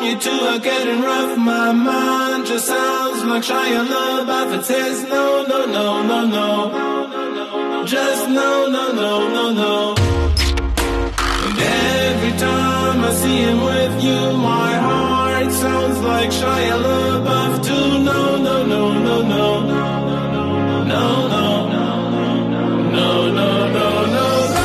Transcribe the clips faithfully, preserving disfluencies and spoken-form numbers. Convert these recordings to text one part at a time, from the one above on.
you two are getting rough, my mind just sounds like Shia LaBeouf. It says no, no, no, no, no, just no, no, no, no, no. And every time I see him with you, my heart sounds like Shia LaBeouf too. No, no, no, no, no, no, no, no, no, no, no, no.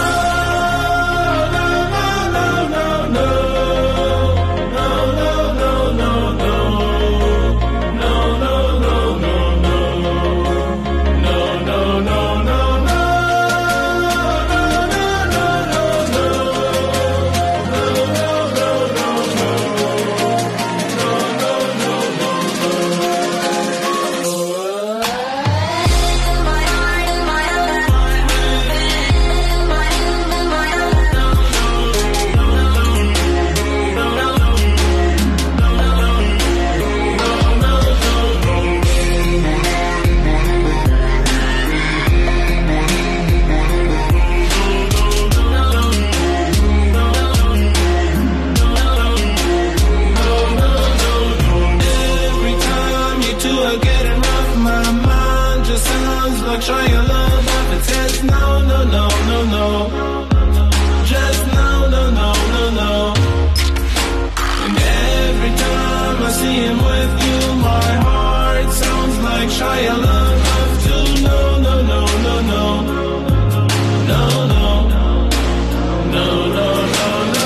Shia LaBeouf, it says no, no, no, no, no, just no, no, no, no, no. And every time I see him with you, my heart sounds like Shia LaBeouf too. No, no, no, no, no, no, no, no, no, no, no.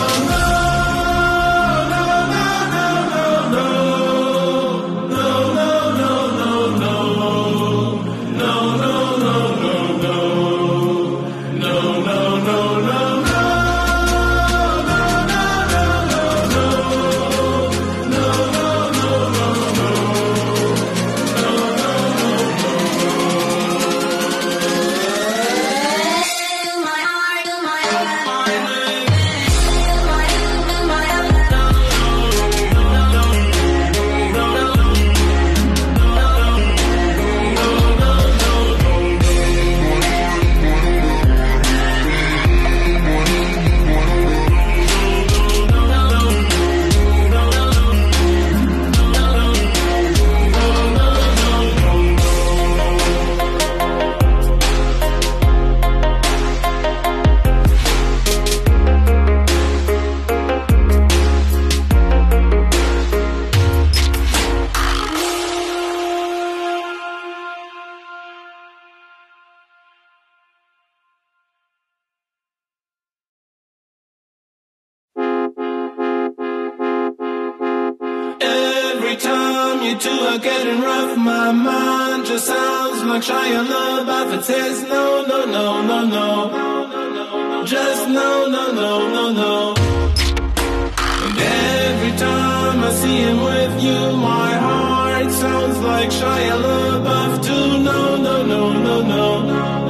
You two are getting rough, my mind just sounds like Shia LaBeouf. It says no, no, no, no, no, just no, no, no, no, no. And every time I see him with you, my heart sounds like Shia LaBeouf too. No, no, no, no, no.